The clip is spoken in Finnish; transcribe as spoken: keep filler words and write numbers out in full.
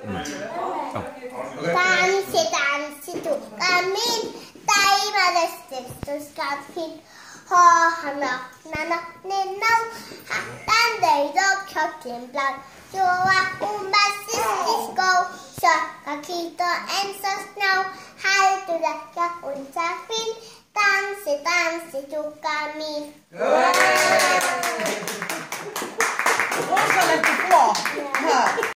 Mm. Oh. Tanssi, tanssi, tukkamin, taivallisesti tuskatkin. Hohana, nana, ninnau, hattan teidot chokin plan. Juoa umbassis go, shaka kito ensas now. Haltuda ja unsafin, tanssi, tanssi, tukkamin. Osallettu puo.